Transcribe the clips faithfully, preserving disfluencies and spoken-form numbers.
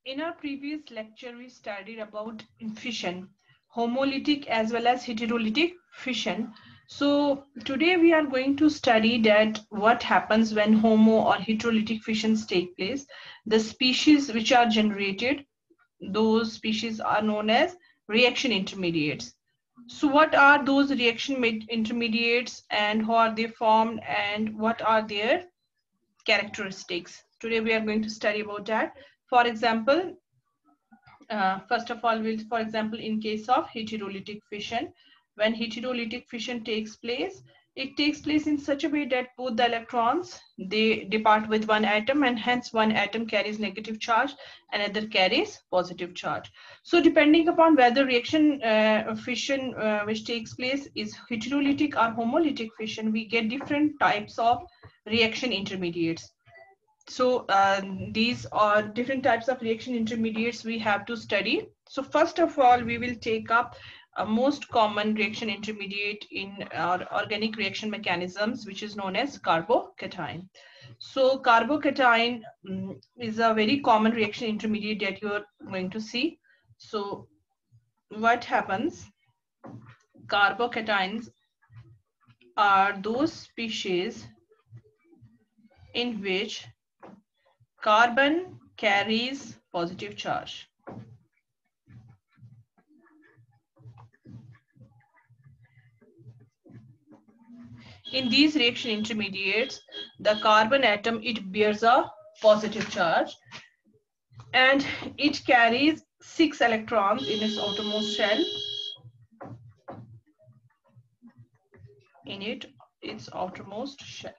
In our previous lecture, we studied about fission, homolytic as well as heterolytic fission. So today we are going to study that what happens when homo or heterolytic fissions take place. The species which are generated, those species are known as reaction intermediates. So what are those reaction intermediates and how are they formed and what are their characteristics? Today we are going to study about that. For example, uh, first of all, we'll, for example, in case of heterolytic fission, when heterolytic fission takes place, it takes place in such a way that both the electrons, they depart with one atom and hence one atom carries negative charge, another carries positive charge. So depending upon whether reaction uh, fission uh, which takes place is heterolytic or homolytic fission, we get different types of reaction intermediates. So uh, these are different types of reaction intermediates we have to study. So first of all, we will take up a most common reaction intermediate in our organic reaction mechanisms, which is known as carbocation. So carbocation um, is a very common reaction intermediate that you are going to see. So what happens? Carbocations are those species in which carbon carries positive charge. In these reaction intermediates, the carbon atom, it bears a positive charge and it carries six electrons in its outermost shell. In it, its outermost shell.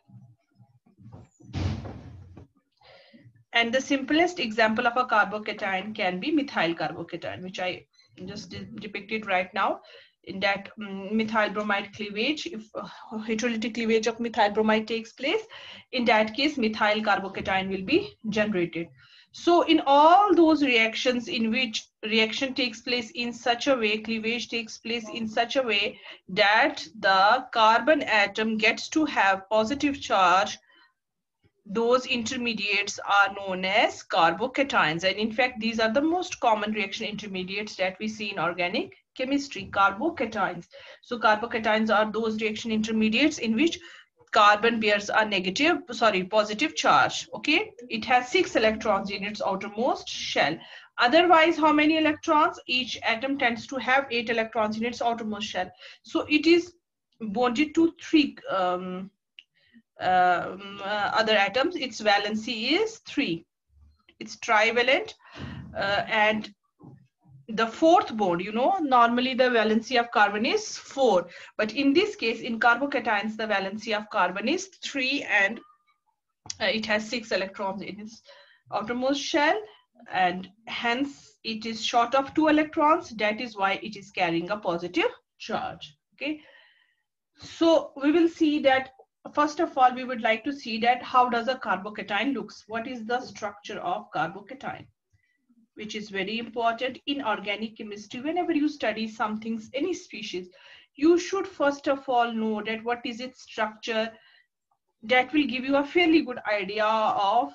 And the simplest example of a carbocation can be methyl carbocation, which I just depicted right now. In that um, methyl bromide cleavage, if uh, heterolytic cleavage of methyl bromide takes place, in that case, methyl carbocation will be generated. So in all those reactions in which reaction takes place in such a way, cleavage takes place in such a way that the carbon atom gets to have positive charge, those intermediates are known as carbocations. And in fact, these are the most common reaction intermediates that we see in organic chemistry, carbocations. So carbocations are those reaction intermediates in which carbon bears a negative, sorry, positive charge. Okay, it has six electrons in its outermost shell. Otherwise, how many electrons? Each atom tends to have eight electrons in its outermost shell. So it is bonded to three um, um, uh, other atoms. Its valency is three. It's trivalent, uh, and the fourth bond, you know, normally the valency of carbon is four, but in this case, in carbocations, the valency of carbon is three, and uh, it has six electrons in its outermost shell, and hence it is short of two electrons. That is why it is carrying a positive charge. Okay, so we will see that. First of all, we would like to see that how does a carbocation looks? What is the structure of carbocation? Which is very important in organic chemistry. Whenever you study something, any species, you should first of all know that what is its structure. That will give you a fairly good idea of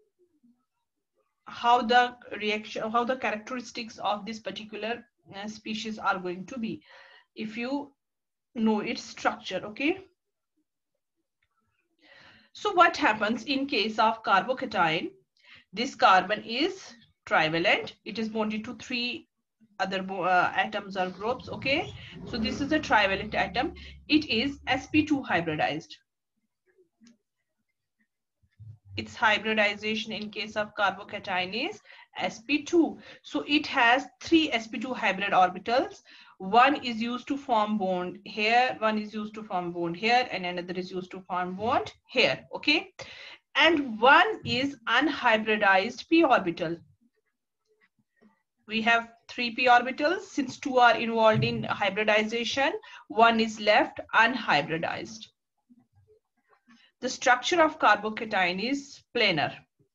how the reaction, how the characteristics of this particular uh, species are going to be, if you know its structure. Okay. So what happens in case of carbocation? This carbon is trivalent. It is bonded to three other uh, atoms or groups. Okay, so this is a trivalent atom. It is s p two hybridized. Its hybridization in case of carbocation is s p two. So it has three s p two hybrid orbitals. One is used to form bond here, one is used to form bond here, and another is used to form bond here. Okay, and one is unhybridized p orbital. We have three p orbitals. Since two are involved in hybridization, one is left unhybridized. The structure of carbocation is planar.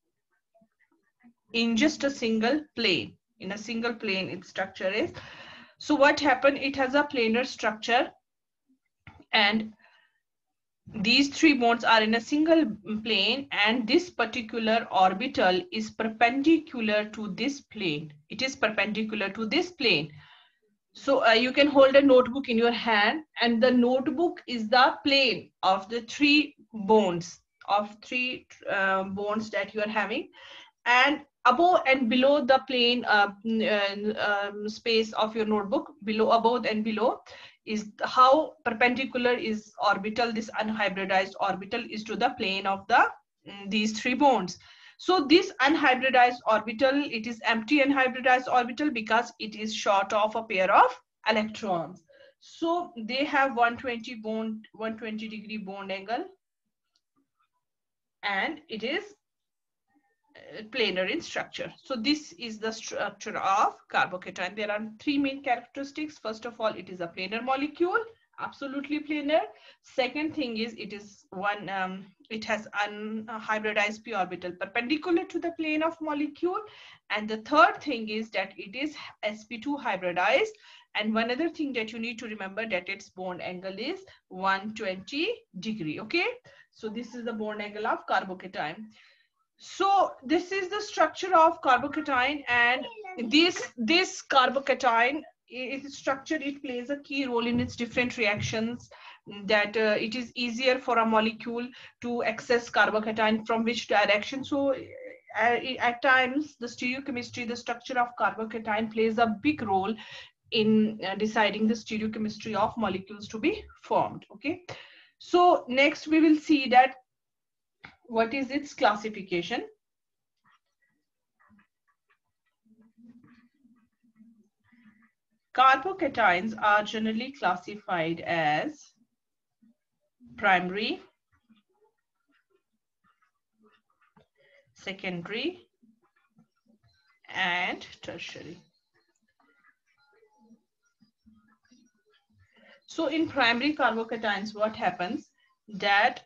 In just a single plane, in a single plane its structure is. So what happened? It has a planar structure, and these three bonds are in a single plane, and this particular orbital is perpendicular to this plane. It is perpendicular to this plane. So uh, you can hold a notebook in your hand, and the notebook is the plane of the three bonds of three uh, bonds that you are having, and above and below the plane uh, uh, um, space of your notebook, below, above and below, is how perpendicular is orbital, this unhybridized orbital is to the plane of the um, these three bonds. So this unhybridized orbital, it is empty unhybridized orbital because it is short of a pair of electrons. So they have one hundred twenty bond, one hundred twenty degree bond angle, and it is planar in structure. So this is the structure of carbocation. There are three main characteristics. First of all, it is a planar molecule, absolutely planar. Second thing is it is one, um, it has unhybridized p orbital perpendicular to the plane of molecule. And the third thing is that it is s p two hybridized. And one other thing that you need to remember, that its bond angle is one hundred twenty degree. Okay, so this is the bond angle of carbocation. So this is the structure of carbocation, and this this carbocation is structure, it plays a key role in its different reactions, that uh, it is easier for a molecule to access carbocation from which direction. So uh, at times the stereochemistry, the structure of carbocation plays a big role in uh, deciding the stereochemistry of molecules to be formed. Okay, so next we will see that what is its classification. Carbocations are generally classified as primary, secondary, and tertiary. So in primary carbocations, what happens, that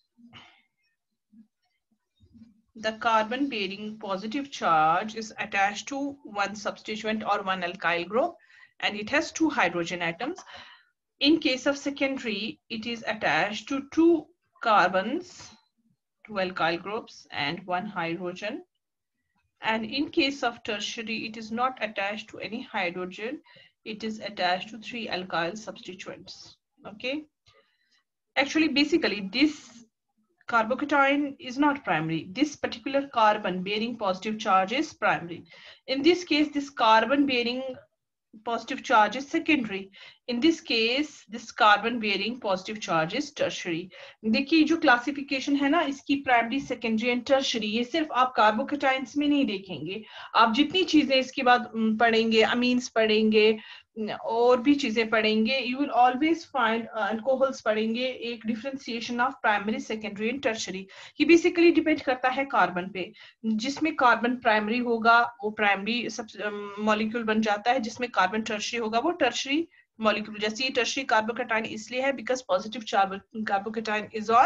the carbon bearing positive charge is attached to one substituent or one alkyl group, and it has two hydrogen atoms. In case of secondary, it is attached to two carbons, two alkyl groups, and one hydrogen. And in case of tertiary, it is not attached to any hydrogen, it is attached to three alkyl substituents. Okay, actually basically this carbocation is not primary. This particular carbon bearing positive charge is primary. In this case, this carbon bearing positive charge is secondary. In this case, this carbon bearing positive charge is tertiary. देखिए जो classification है ना इसकी primary, secondary and tertiary, ये सिर्फ आप carbocations में नहीं देखेंगे, आप जितनी चीजें इसके बाद पढ़ेंगे, amines पढ़ेंगे और भी चीजें पढ़ेंगे, you will always find uh, alcohols पढ़ेंगे, एक differentiation of primary, secondary and tertiary. ये basically depend करता है carbon पे, जिसमें carbon primary होगा वो primary molecule बन जाता है, जिसमें carbon tertiary होगा वो tertiary molecule. जैसे ये tertiary carbocation इसलिए है because positive charge carbocation is on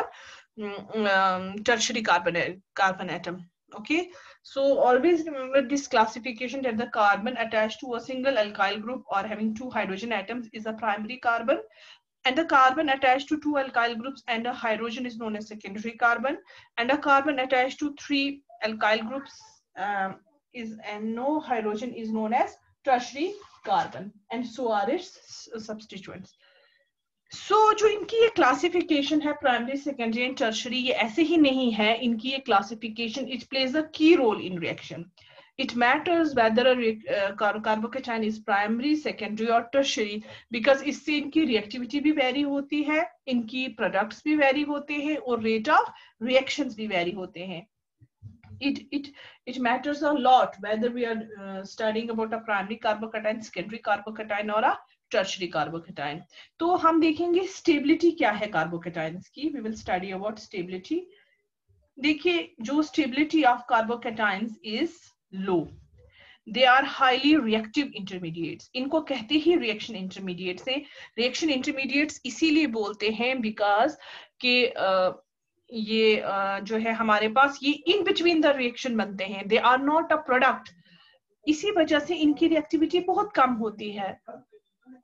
um, tertiary carbon carbon atom. Okay, so always remember this classification, that the carbon attached to a single alkyl group or having two hydrogen atoms is a primary carbon, and the carbon attached to two alkyl groups and a hydrogen is known as secondary carbon, and a carbon attached to three alkyl groups um, is and no hydrogen is known as tertiary carbon, and so are its substituents. So जो इनकी ये classification है primary, secondary and tertiary, ये ऐसे ही नहीं है, इनकी ये classification, it plays a key role in reaction. It matters whether a uh, carbocation is primary, secondary or tertiary, because इससे इनकी reactivity भी vary होती है, इनकी products भी vary होते हैं और rate of reactions भी vary होते हैं. It it it matters a lot whether we are uh, studying about a primary carbocation, secondary carbocation or a tertiary carbocation. तो हम देखेंगे stability क्या है carbocations की. We will study about stability. देखिए जो stability of carbocations is low. They are highly reactive intermediates. इनको कहते ही reaction intermediates हैं. Reaction intermediates इसीलिए बोलते हैं because के uh, ये uh, जो है हमारे पास ये in between the reaction बनते हैं. They are not a product. इसी वजह से इनकी reactivity बहुत कम होती है.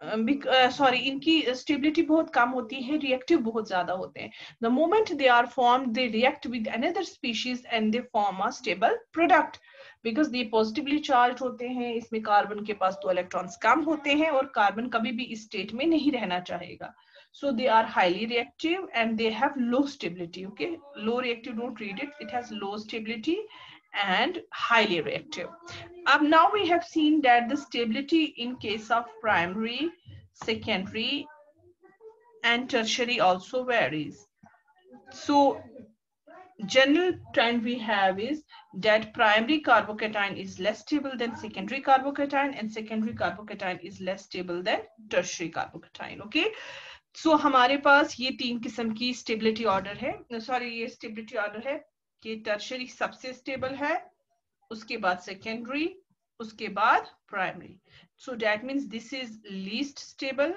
सॉरी uh, इनकी स्टेबिलिटी बहुत कम होती है, रिएक्टिव बहुत ज्यादा होते हैं. The moment they are formed they react with another species and they form a stable product. Because ये पॉजिटिवली चार्ज होते हैं, इसमें कार्बन के पास तो इलेक्ट्रॉन्स कम होते हैं और कार्बन कभी भी इस स्टेट में नहीं रहना चाहेगा. So they are highly reactive and they have low stability. Okay, low reactive, don't read it, it has low stability and highly reactive. Um, now we have seen that the stability in case of primary, secondary and tertiary also varies. So general trend we have is that primary carbocation is less stable than secondary carbocation and secondary carbocation is less stable than tertiary carbocation. Okay, so so, हमारे पास ये तीन किस्म की stability order है, sorry ये stability order है कि टर्शियरी सबसे स्टेबल है, उसके बाद सेकेंडरी, उसके बाद primary. So that means this is least stable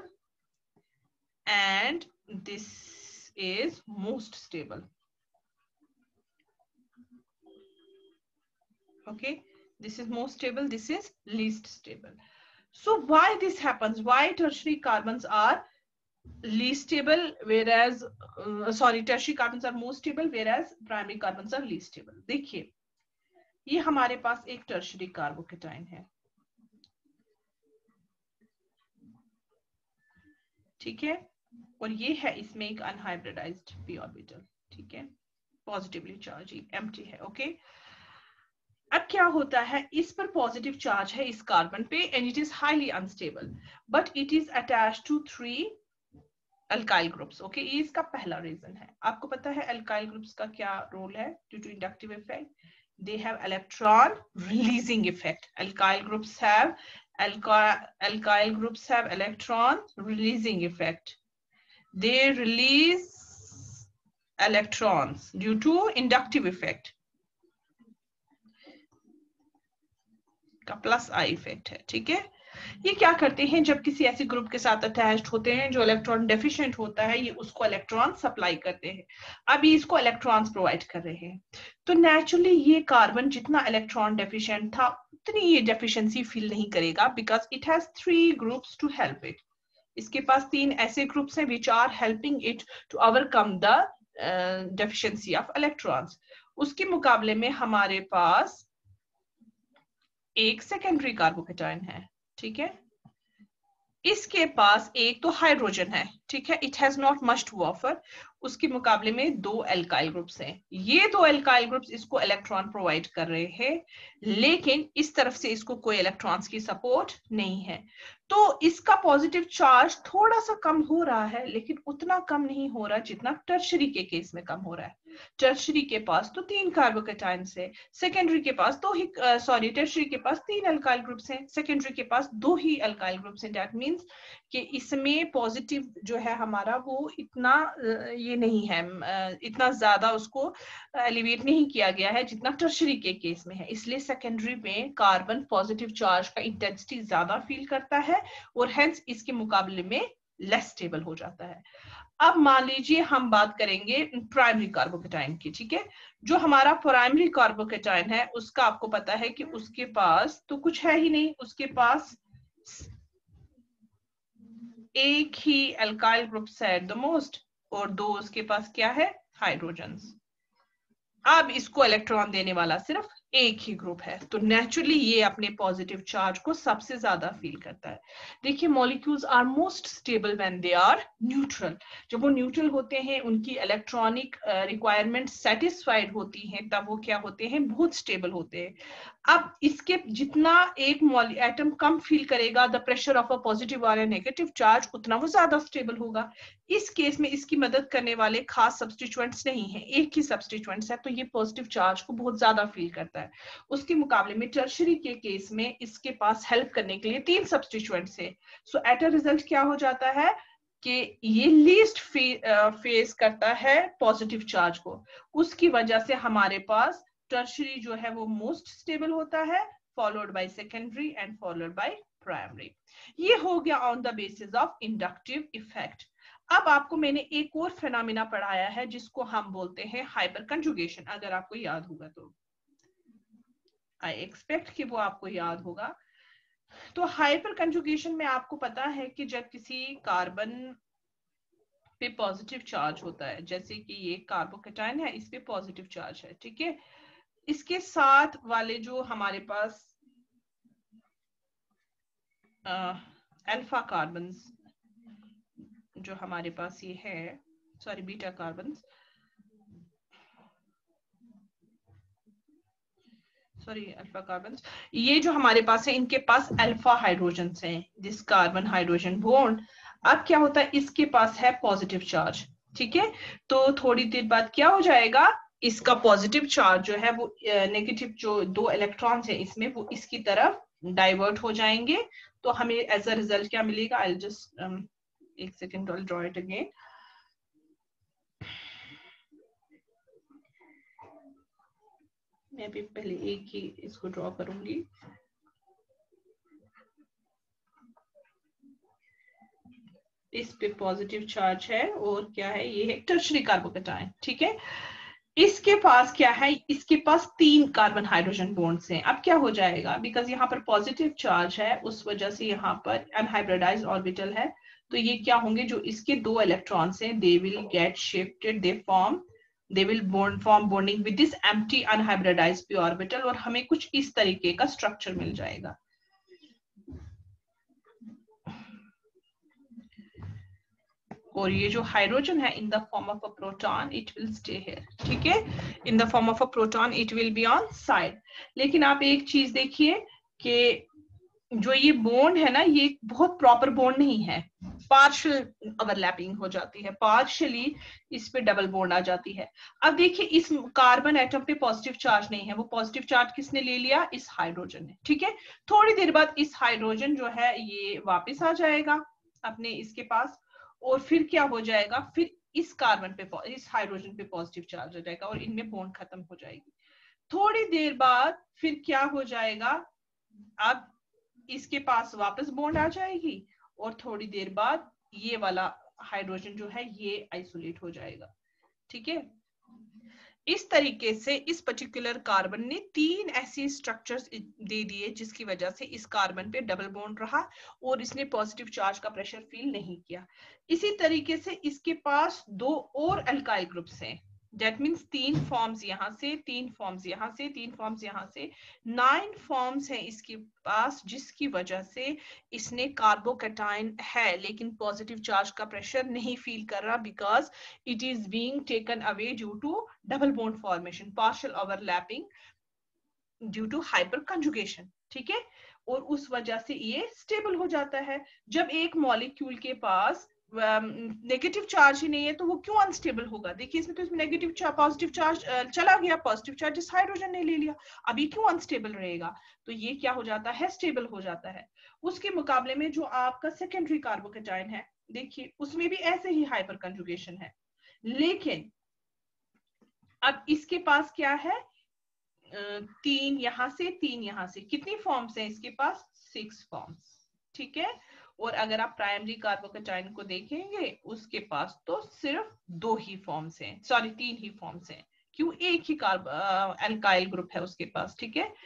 and this is most stable. Okay, this is most stable, this is least stable. So why this happens, why tertiary carbons are least stable whereas uh, sorry tertiary carbons are most stable whereas primary carbons are least stable. देखिए ये हमारे पास एक tertiary carbocation है, ठीक है, और ये है इसमें एक अनहाइब्रिडाइज्ड p ऑर्बिटल, ठीक है, पॉजिटिवली चार्ज एम्प्टी है. ओके, अब क्या होता है, इस पर पॉजिटिव चार्ज है इस कार्बन पे and it is highly unstable but it is attached to three alkyl groups. Okay, ये इसका पहला रीजन है. आपको पता है अल्काइल ग्रुप्स का क्या रोल है due to inductive effect? They have electron releasing effect. Alkyl groups have alkyl groups have electron releasing effect. They release electrons due to inductive effect का प्लस आई इफेक्ट है, ठीक है. ये क्या करते हैं, जब किसी ऐसे ग्रुप के साथ अटैच्ड होते हैं जो इलेक्ट्रॉन डेफिशिएंट होता है, ये उसको इलेक्ट्रॉन सप्लाई करते हैं. अब ये इसको इलेक्ट्रॉन्स प्रोवाइड कर रहे हैं, तो नेचुरली ये कार्बन जितना इलेक्ट्रॉन डेफिशिएंट था उतनी ये डेफिशिएंसी फील नहीं करेगा because it has three groups to help it. इसके पास तीन ऐसे ग्रुप्स हैं which are helping it to overcome the deficiency of electrons. उसके मुकाबले में हमारे पास एक सेकेंडरी कार्बोकेटाइन है, ठीक है, इसके पास एक तो हाइड्रोजन है, ठीक है, it has not much to offer. उसके मुकाबले में दो एल्काइल ग्रुप्स हैं. ये दो एल्काइल ग्रुप्स इसको इलेक्ट्रॉन प्रोवाइड कर रहे हैं लेकिन इस तरफ से इसको कोई इलेक्ट्रॉन्स की सपोर्ट नहीं है. तो इसका पॉजिटिव चार्ज थोड़ा सा कम हो रहा है लेकिन उतना कम नहीं हो रहा जितना टर्शियरी के केस में कम हो रहा है. टर्शियरी के पास तो तीन कार्बोकेटाइन्स है, सेकेंडरी के पास दो ही, सॉरी टर्शियरी के पास तीन अल्काइल ग्रुप्स हैं, सेकेंडरी के पास दो ही अल्काइल ग्रुप्स हैं. दैट मींस कि इसमें पॉजिटिव जो है हमारा वो इतना ये नहीं है, इतना ज्यादा उसको एलिवेट नहीं किया गया है जितना टर्शियरी के केस में है. इसलिए सेकेंडरी में कार्बन पॉजिटिव चार्ज का इंटेंसिटी ज्यादा फील करता है और हेंस इसके मुकाबले में लेस स्टेबल हो जाता है. अब मान लीजिए हम बात करेंगे प्राइमरी कार्बोकेटाइन की, ठीक है. जो हमारा प्राइमरी कार्बोकेटाइन है उसका आपको पता है कि उसके पास तो कुछ है ही नहीं, उसके पास एक ही अल्काइल ग्रुप है एट द मोस्ट और दो उसके पास क्या है, हाइड्रोजन्स. अब इसको इलेक्ट्रॉन देने वाला सिर्फ एक ही ग्रुप है तो नेचुरली ये अपने पॉजिटिव चार्ज को सबसे ज्यादा फील करता है. देखिए molecules are most stable when they are neutral. जब वो न्यूट्रल होते हैं, उनकी इलेक्ट्रॉनिक रिक्वायरमेंट सेटिस्फाइड होती हैं, तब वो क्या होते हैं, बहुत स्टेबल होते हैं. अब इसके जितना एक एटम कम फील करेगा the pressure of a positive और नेगेटिव चार्ज, उतना वो ज्यादा स्टेबल होगा. इस केस में इसकी मदद करने वाले खास सब्स्टिट्यूएंट्स नहीं है, एक ही सब्स्टिट्यूएंट्स है तो ये पॉजिटिव चार्ज को बहुत ज्यादा फील करता है. उसके मुकाबले में टर्शियरी के केस में इसके पास हेल्प करने के लिए तीन सब्स्टिट्यूएंट्स है. सो एट अ रिजल्ट क्या हो जाता है कि ये लीस्ट फेस करता है पॉजिटिव चार्ज को. उसकी वजह से हमारे पास टर्शियरी जो है वो मोस्ट स्टेबल होता है, followed by secondary and followed by primary. ये हो गया on the basis of inductive effect. अब आपको मैंने एक और फेनोमेना पढ़ाया है जिसको हम बोलते हैं हाइपर कंजुगेशन, अगर आपको याद होगा तो. आई एक्सपेक्ट कि वो आपको याद होगा. तो हाइपर कंजुगेशन में आपको पता है कि जब किसी कार्बन पे पॉजिटिव चार्ज होता है, जैसे कि ये कार्बोकेटाइन है, इस पे पॉजिटिव चार्ज है, ठीक है, इसके साथ वाले जो हमारे पास अल्फा कार्बन जो हमारे पास ये है, sorry beta carbon, sorry alpha carbon, ये जो हमारे पास है इनके पास अल्फा हाइड्रोजन हैं, दिस कार्बन हाइड्रोजन बॉन्ड। अब क्या होता है, इसके पास है पॉजिटिव चार्ज, ठीक है, तो थोड़ी देर बाद क्या हो जाएगा, इसका पॉजिटिव चार्ज जो है वो नेगेटिव जो दो इलेक्ट्रॉन्स है इसमें, वो इसकी तरफ डाइवर्ट हो जाएंगे। तो हमें एज अ रिजल्ट क्या मिलेगा, आई जस्ट एक second, I draw it again. मैं भी पहले एक ही इसको ड्रॉ करूंगी। इस पे पॉजिटिव चार्ज है और क्या है, ये है टर्शरी कार्बोकेटाइन, ठीक है, इसके पास क्या है, इसके पास तीन कार्बन हाइड्रोजन बॉन्ड्स हैं। अब क्या हो जाएगा, बिकॉज यहाँ पर पॉजिटिव चार्ज है उस वजह से यहाँ पर अनहाइब्रिडाइज्ड ऑर्बिटल है, तो ये क्या होंगे, जो इसके दो इलेक्ट्रॉन्स हैं they will get shifted, they form they will bond form bonding with this empty unhybridized p orbital, और हमें कुछ इस तरीके का स्ट्रक्चर मिल जाएगा। और ये जो हाइड्रोजन है in the form of a proton it will stay here, ठीक है, in the form of a proton it will be on side. लेकिन आप एक चीज देखिए कि जो ये बॉन्ड है ना, ये बहुत प्रॉपर बॉन्ड नहीं है, पार्शियल ओवरलैपिंग हो जाती है, पार्शियली इस पे डबल बॉन्ड आ जाती है। अब देखिए इस कार्बन एटम पे पॉजिटिव चार्ज नहीं है, वो पॉजिटिव चार्ज किसने ले लिया, इस हाइड्रोजन ने, ठीक है, थोड़ी देर बाद इस हाइड्रोजन जो है ये वापस आ जाएगा अपने इसके पास, और फिर क्या हो जाएगा, फिर इस कार्बन पे इस हाइड्रोजन पे पॉजिटिव चार्ज हो जाएगा और इनमें बॉन्ड खत्म हो जाएगी। थोड़ी देर बाद फिर क्या हो जाएगा, अब इसके पास वापस बॉन्ड आ जाएगी और थोड़ी देर बाद ये वाला हाइड्रोजन जो है ये आइसोलेट हो जाएगा, ठीक है। इस तरीके से इस पर्टिकुलर कार्बन ने तीन ऐसे स्ट्रक्चर्स दे दिए जिसकी वजह से इस कार्बन पे डबल बॉन्ड रहा और इसने पॉजिटिव चार्ज का प्रेशर फील नहीं किया। इसी तरीके से इसके पास दो और अल्काइल ग्रुप्स हैं, दैट मीन्स तीन फॉर्म्स यहाँ से, तीन फॉर्म्स यहाँ से, तीन फॉर्म्स यहाँ से, नाइन फॉर्म्स हैं इसके पास, जिसकी वजह से इसने कार्बोकेटाइन है लेकिन पॉजिटिव चार्ज का प्रेशर नहीं फील कर रहा, because it is being taken away due to double bond formation, partial overlapping due to hyperconjugation, ठीक है, और उस वजह से ये स्टेबल हो जाता है। जब एक मॉलिक्यूल के पास नेगेटिव uh, चार्ज ही नहीं है तो वो क्यों अनस्टेबल होगा, देखिए इसमें तो इसमें negative charge positive charge uh, चला गया, पॉजिटिव चार्ज इस हाइड्रोजन ने ले लिया, अभी क्यों अनस्टेबल रहेगा, तो ये क्या हो जाता है, स्टेबल हो जाता है। उसके मुकाबले में जो आपका सेकेंडरी कार्बोकेटाइन है, देखिए उसमें भी ऐसे ही हाइपर कंजुगेशन है, लेकिन अब इसके पास क्या है, तीन यहां से तीन यहां से, कितनी फॉर्म्स हैं इसके पास, सिक्स फॉर्म्स, ठीक है, और अगर आप प्राइमरी कार्बोकेटाइन को देखेंगे उसके पास तो सिर्फ दो ही फॉर्म्स हैं, सॉरी तीन ही फॉर्म्स हैं, क्यों, एक ही कार्ब अल्काइल ग्रुप है उसके पास, ठीक है।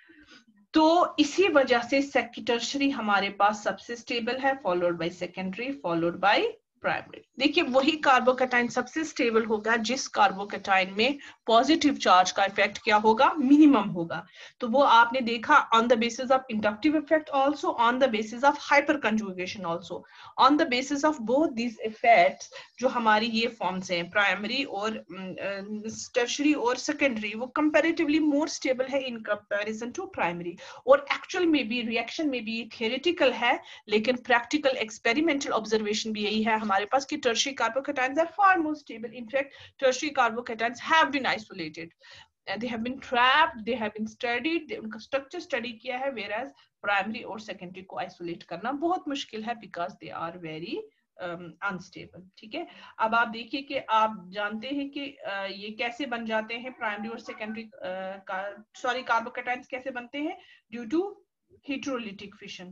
तो इसी वजह से टर्शरी हमारे पास सबसे स्टेबल है, followed by secondary, followed by primary. देखिए वही कार्बोकेटाइन सबसे स्टेबल होगा जिस कार्बोकेटाइन में पॉजिटिव चार्ज का इफेक्ट क्या होगा, मिनिमम होगा। तो वो आपने देखा on the basis of inductive effect also, on the basis of hyperconjugation also, on the basis of both these effects जो हमारी ये फॉर्म्स हैं प्राइमरी और टर्शरी और सेकेंडरी, वो कंपैरेटिवली मोर स्टेबल है इन कंपैरिजन टू प्राइमरी। और actual में भी रिएक्शन में भी थियोरेटिकल है, लेकिन प्रैक्टिकल एक्सपेरिमेंटल ऑब्जर्वेशन भी यही है हमारे पास कि tertiary carbocations are far more stable. In fact tertiary carbocations have been isolated, they have been trapped, they have been studied, उनका स्ट्रक्चर स्टडी किया है, whereas प्राइमरी और सेकेंडरी को आइसोलेट करना बहुत मुश्किल है because they are very unstable, ठीक है। अब आप देखिए कि आप जानते हैं कि uh, ये कैसे बन जाते हैं प्राइमरी और सेकेंडरी सॉरी कार्बोकेटाइन्स कैसे बनते हैं, ड्यू टू हेटेरोलिटिक फिशन।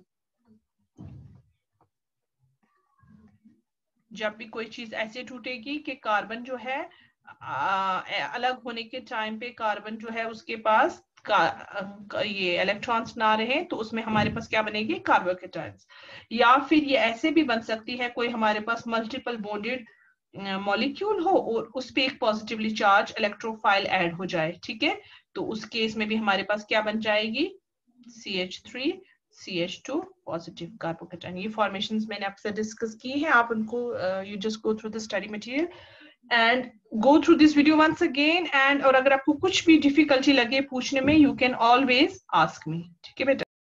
जब भी कोई चीज ऐसे टूटेगी कि कार्बन जो है आ, अलग होने के टाइम पे कार्बन जो है उसके पास का, ये इलेक्ट्रॉन्स ना रहे तो उसमें हमारे पास क्या बनेगी, कार्बोकेटायंस। या फिर ये ऐसे भी बन सकती है, कोई हमारे पास मल्टीपल बॉन्डेड मॉलिक्यूल हो और उस पे एक पॉजिटिवली चार्ज इलेक्ट्रोफाइल ऐड हो जाए, ठीक है, तो उस केस में भी हमारे पास क्या बन जाएगी, C H three C H two positive carbocation. ये फॉर्मेशंस मैंने आपसे डिस्कस की हैं, आप उनको you just go through the study material and go through this video once again, and और अगर आपको कुछ भी डिफिकल्टी लगे पूछने में, you can always ask me, ठीक है बेटा।